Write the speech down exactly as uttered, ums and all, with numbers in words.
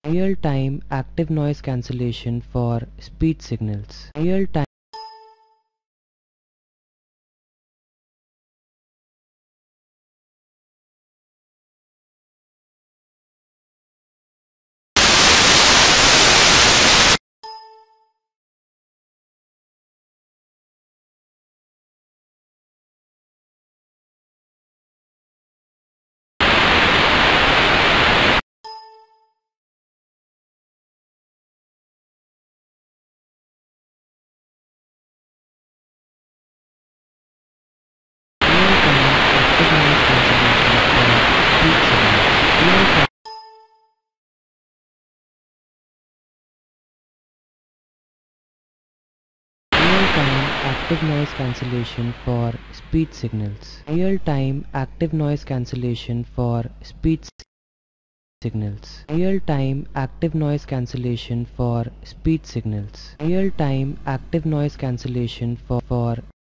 Real-time active noise cancellation for speech signals. Real-time active noise cancellation for speech signals. Real-time active noise cancellation for speech signals. Real-time active noise cancellation for speech signals. Real-time active noise cancellation for, for